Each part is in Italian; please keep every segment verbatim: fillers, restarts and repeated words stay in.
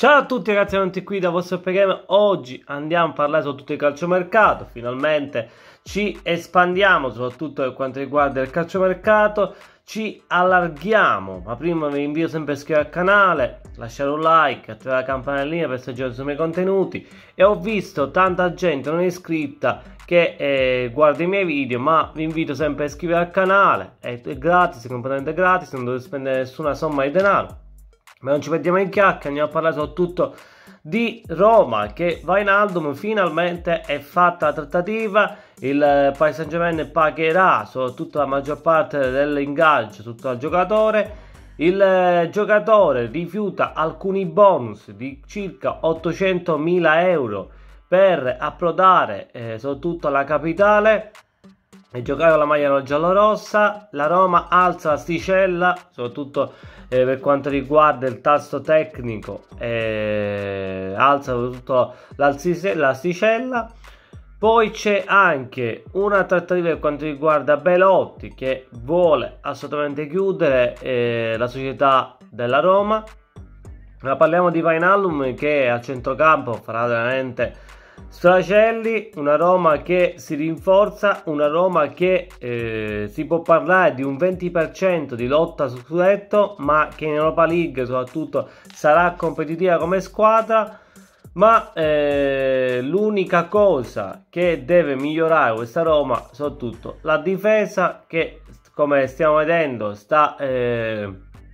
Ciao a tutti ragazzi, benvenuti qui da vostro P Game. Oggi andiamo a parlare soprattutto di calciomercato. Finalmente ci espandiamo soprattutto per quanto riguarda il calciomercato. Ci allarghiamo, ma prima vi invito sempre a iscrivervi al canale, lasciare un like, attivare la campanellina per essere aggiornati sui miei contenuti. E ho visto tanta gente non iscritta che eh, guarda i miei video, ma vi invito sempre a iscrivervi al canale. È gratis, è completamente gratis, non dovete spendere nessuna somma di denaro. Ma non ci mettiamo in chiacchiere, andiamo a parlare soprattutto di Roma, che Wijnaldum finalmente è fatta la trattativa. Il Paris Saint-Germain pagherà soprattutto la maggior parte dell'ingaggio tutto al giocatore. Il giocatore rifiuta alcuni bonus di circa ottocentomila euro per approdare eh, soprattutto alla capitale e giocare con la maglia giallorossa. La Roma alza l'asticella soprattutto eh, per quanto riguarda il tasso tecnico, eh, alza soprattutto l'asticella. Poi c'è anche una trattativa per quanto riguarda Belotti, che vuole assolutamente chiudere eh, la società della Roma. Ma parliamo di Wijnaldum, che a centrocampo farà veramente sfracelli. Una Roma che si rinforza, una Roma che eh, si può parlare di un venti per cento di lotta sul scudetto, ma che in Europa League soprattutto sarà competitiva come squadra. Ma eh, l'unica cosa che deve migliorare questa Roma, soprattutto la difesa, che come stiamo vedendo sta eh,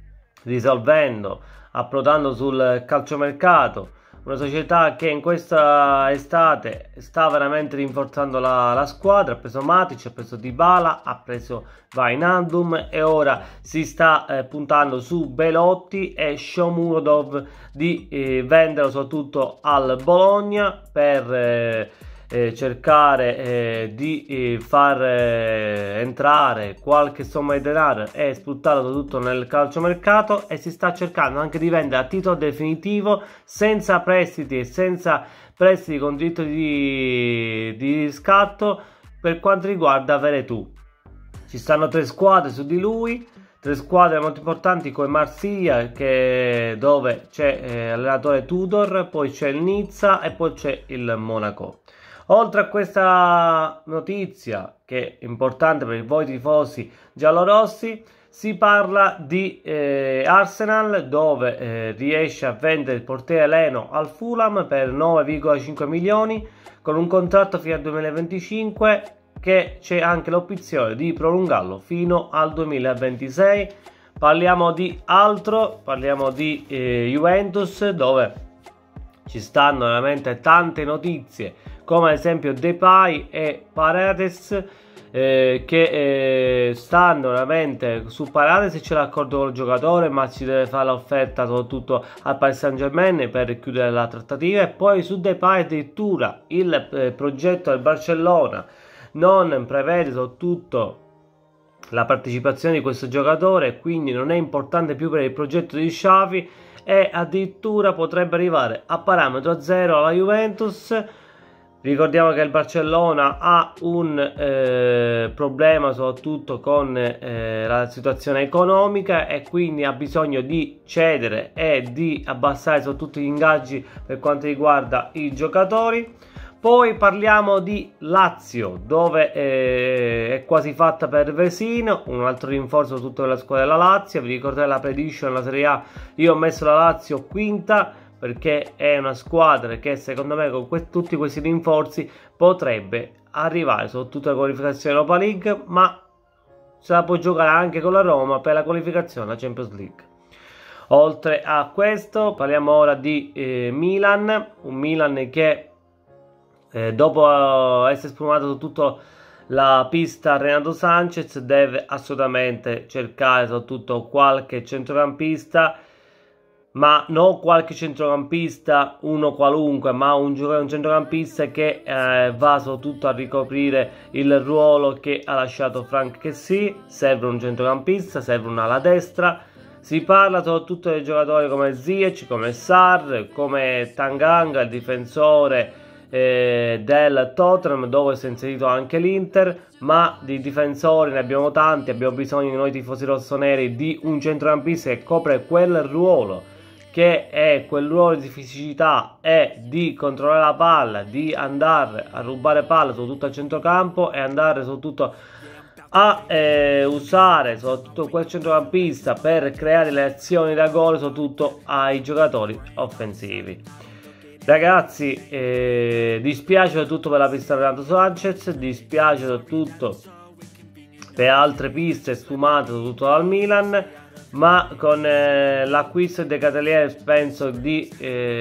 risolvendo, approdando sul calciomercato. Una società che in questa estate sta veramente rinforzando la, la squadra. Ha preso Matic, ha preso Dybala, ha preso Wijnaldum e ora si sta eh, puntando su Belotti e Shomurodov di eh, venderlo soprattutto al Bologna per eh, eh, cercare eh, di eh, far eh, entrare qualche somma di denaro e sfruttarlo soprattutto nel calciomercato, e si sta cercando anche di vendere a titolo definitivo, senza prestiti e senza prestiti con diritto di, di riscatto, per quanto riguarda Veretout. Ci stanno tre squadre su di lui, tre squadre molto importanti come Marsiglia, che, dove c'è eh, l'allenatore Tudor, poi c'è il Nizza e poi c'è il Monaco. Oltre a questa notizia, che è importante per voi tifosi giallorossi, si parla di eh, Arsenal, dove eh, riesce a vendere il portiere Leno al Fulham per nove virgola cinque milioni, con un contratto fino al duemilaventicinque, che c'è anche l'opzione di prolungarlo fino al duemilaventisei. Parliamo di altro, parliamo di eh, Juventus, dove ci stanno veramente tante notizie, come ad esempio Depay e Paredes, eh, che eh, stanno veramente su Paredes. C'è l'accordo con il giocatore, ma ci deve fare l'offerta soprattutto al Paris Saint-Germain per chiudere la trattativa. E poi su Depay addirittura il eh, progetto del Barcellona non prevede soprattutto la partecipazione di questo giocatore, quindi non è importante più per il progetto di Xavi, e addirittura potrebbe arrivare a parametro zero alla Juventus. Ricordiamo che il Barcellona ha un eh, problema soprattutto con eh, la situazione economica, e quindi ha bisogno di cedere e di abbassare soprattutto gli ingaggi per quanto riguarda i giocatori. Poi parliamo di Lazio, dove eh, è quasi fatta per Vesino, un altro rinforzo soprattutto della squadra della Lazio. Vi ricordate la prediction nella Serie A? Io ho messo la Lazio quinta, perché è una squadra che secondo me con que tutti questi rinforzi potrebbe arrivare soprattutto alla qualificazione Europa League, ma se la può giocare anche con la Roma per la qualificazione alla Champions League. Oltre a questo parliamo ora di eh, Milan, un Milan che eh, dopo essere sfumato su tutta la pista Renato Sanchez deve assolutamente cercare soprattutto qualche centrocampista, ma non qualche centrocampista uno qualunque, ma un, un centrocampista che eh, va soprattutto a ricoprire il ruolo che ha lasciato Franck Kessié. Serve un centrocampista, serve una ala destra. Si parla soprattutto dei giocatori come Ziyech, come Sarr, come Tanganga, il difensore eh, del Tottenham, dove si è inserito anche l'Inter. Ma di difensori ne abbiamo tanti, abbiamo bisogno noi tifosi rossoneri di un centrocampista che copre quel ruolo che è quel ruolo di fisicità e di controllare la palla, di andare a rubare palla soprattutto a centrocampo e andare soprattutto a eh, usare soprattutto quel centrocampista per creare le azioni da gol soprattutto ai giocatori offensivi. Ragazzi, eh, dispiace soprattutto per la pista di Renato Sanchez, dispiace soprattutto per altre piste sfumate soprattutto dal Milan, ma con eh, l'acquisto di Catelier penso, di,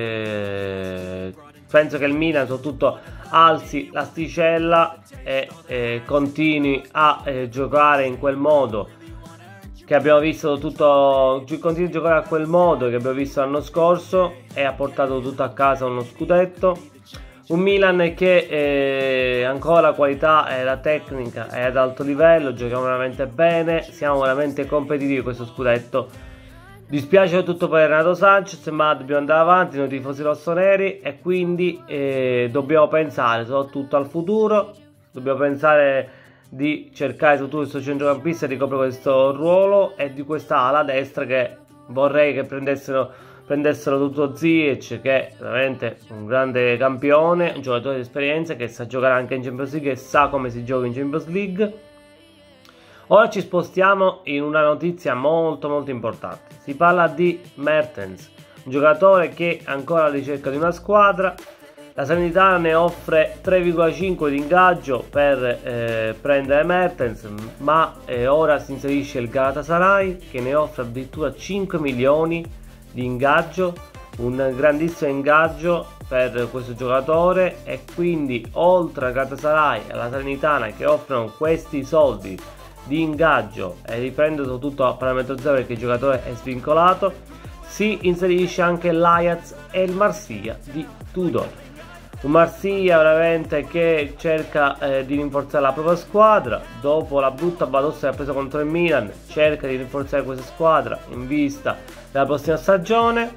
eh, penso che il Milan soprattutto alzi l'asticella e eh, continui a eh, giocare in quel modo che abbiamo visto tutto, continui a giocare a quel modo che abbiamo visto l'anno scorso e ha portato tutto a casa uno scudetto. Un Milan che eh, ancora la qualità e la tecnica è ad alto livello, giochiamo veramente bene, siamo veramente competitivi questo scudetto. Dispiace tutto per Renato Sanchez, ma dobbiamo andare avanti noi tifosi rossoneri e quindi eh, dobbiamo pensare soprattutto al futuro, dobbiamo pensare di cercare soprattutto questo centrocampista che ricopre questo ruolo e di questa ala destra che vorrei che prendessero prendessero tutto Ziyech, che è veramente un grande campione, un giocatore di esperienza che sa giocare anche in Champions League e sa come si gioca in Champions League. Ora ci spostiamo in una notizia molto molto importante. Si parla di Mertens, un giocatore che è ancora alla ricerca di una squadra. La Salernitana ne offre tre virgola cinque di ingaggio per eh, prendere Mertens, ma eh, ora si inserisce il Galatasaray che ne offre addirittura cinque milioni di ingaggio, un grandissimo ingaggio per questo giocatore, e quindi oltre a Galatasaray e alla Salernitana che offrono questi soldi di ingaggio e riprendono soprattutto a parametro zero perché il giocatore è svincolato, si inserisce anche l'Ajax e il Marsiglia di Tudor. Un Marsiglia veramente che cerca eh, di rinforzare la propria squadra dopo la brutta batosta che ha preso contro il Milan, cerca di rinforzare questa squadra in vista della prossima stagione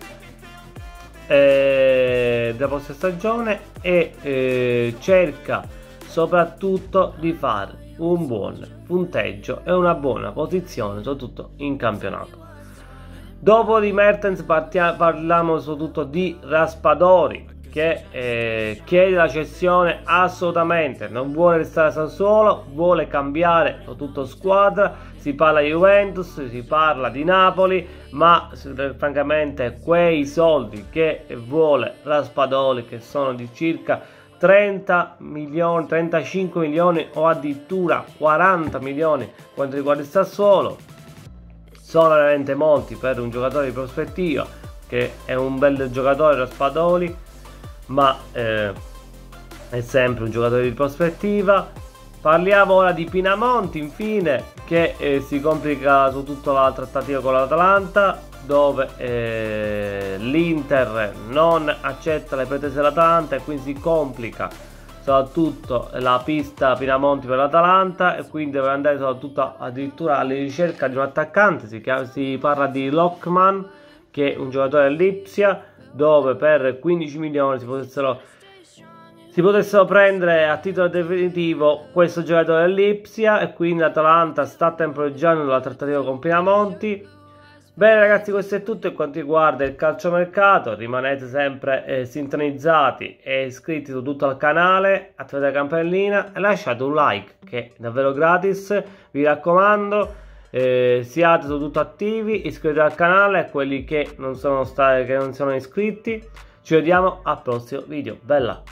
eh, della prossima stagione e eh, cerca soprattutto di fare un buon punteggio e una buona posizione soprattutto in campionato. Dopo di Mertens parliamo soprattutto di Raspadori che eh, chiede la cessione assolutamente, non vuole restare a Sassuolo, vuole cambiare soprattutto squadra. Si parla di Juventus, si parla di Napoli, ma francamente quei soldi che vuole Raspadori, che sono di circa trenta milioni, trentacinque milioni o addirittura quaranta milioni quanto riguarda il Sassuolo, sono veramente molti per un giocatore di prospettiva, che è un bel giocatore Raspadori, ma eh, è sempre un giocatore di prospettiva. Parliamo ora di Pinamonti infine, che eh, si complica su tutta la trattativa con l'Atalanta, dove eh, l'Inter non accetta le pretese dell'Atalanta e quindi si complica soprattutto la pista Pinamonti per l'Atalanta, e quindi deve andare soprattutto addirittura alla ricerca di un attaccante. Si, chiama, si parla di Lockman, che è un giocatore dell'Ipsia, dove per quindici milioni si potessero, si potessero prendere a titolo definitivo questo giocatore dell'Ipsia, e quindi l'Atalanta sta temporeggiando la trattativa con Pinamonti. Bene ragazzi, questo è tutto per quanto riguarda il calciomercato. Rimanete sempre eh, sintonizzati e iscritti su tutto il canale, attivate la campanellina e lasciate un like che è davvero gratis, vi raccomando. Eh, siate soprattutto attivi, iscrivetevi al canale a quelli che non sono stati, che non sono iscritti. Ci vediamo al prossimo video. Bella!